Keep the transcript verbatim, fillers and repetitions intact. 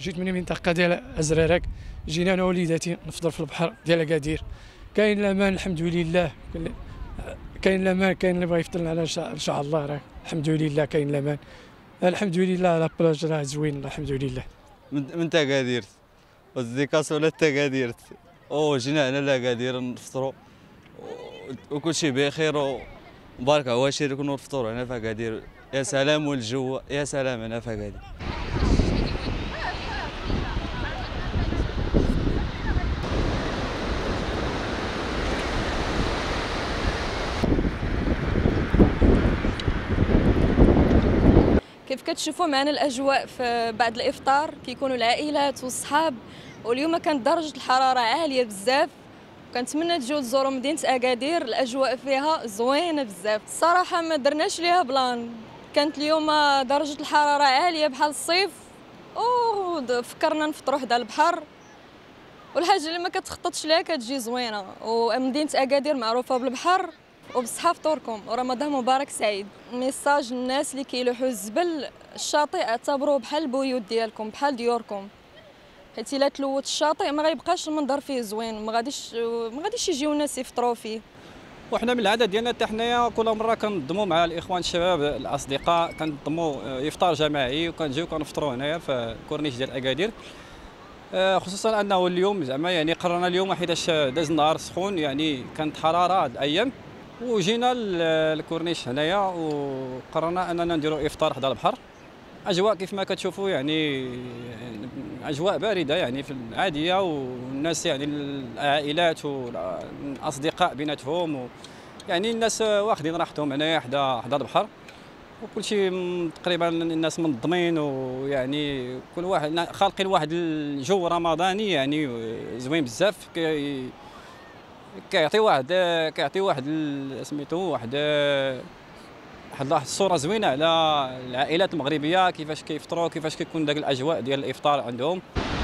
جيت من المنطقه ديال ازرارك، جينا انا ووليداتي نفطر في البحر ديال اكادير. كاين الامان الحمد لله، كاين الامان، كاين اللي بغى يفطر على ان شاء الله، راه الحمد لله كاين الامان. الحمد لله لا بلاج راه زوين الحمد لله. من من تاكادير والزيكاس ولا تاكادير، او جينا هنا لاكادير نفطروا وكل شيء بخير وبارك عواشر كنا نفطروا هنا في اكادير. يا سلام، والجو يا سلام هنا في اكادير. كيف كتشوفوا معنا الاجواء في بعد الافطار كيكونوا العائلات والصحاب، واليوم كانت درجه الحراره عاليه بزاف. كنتمنى تجيو تزوروا مدينه اكادير، الاجواء فيها زوينه بزاف الصراحه، ما درناش ليها بلان. كانت اليوم درجه الحراره عاليه بحال الصيف، وفكرنا نفطروا حدا البحر، والحاجه اللي ما كتخططش ليها كتجي زوينه. ومدينه اكادير معروفه بالبحر وبصحة فطوركم، ورمضان مبارك سعيد. ميساج الناس اللي كيلوحوا الزبل، الشاطئ اعتبروه بحال البيوت ديالكم، بحال ديوركم، حيت الا تلوث الشاطئ ما غيبقاش المنظر فيه زوين، ما غاديش ما غاديش يجيو الناس يفطروا فيه. وحنا من العاده ديالنا حتى حنايا كل مره كنضموا مع الاخوان الشباب الاصدقاء، كنضموا افطار جماعي وكنجيو كنفطروا هنايا في الكورنيش ديال اكادير. خصوصا انه اليوم زعما يعني قررنا اليوم حيتاش داز النهار سخون، يعني كانت حراره هاد الايام، وجينا للكورنيش هنايا وقررنا اننا نديروا افطار حدا البحر. اجواء كيف ما كتشوفوا يعني اجواء بارده يعني في العاديه، والناس يعني العائلات والاصدقاء بيناتهم، و يعني الناس واخدين راحتهم هنايا حدا حدا البحر، وكل شيء تقريبا الناس منظمين، ويعني كل واحد خالقين واحد الجو رمضاني يعني زوين بزاف. كي كيعطي واحد كيعطي واحد سميتو واحد واحد الصوره زوينه على العائلات المغربيه، كيفاش كيفطروا، كيفاش كيكون داك الاجواء ديال الافطار عندهم.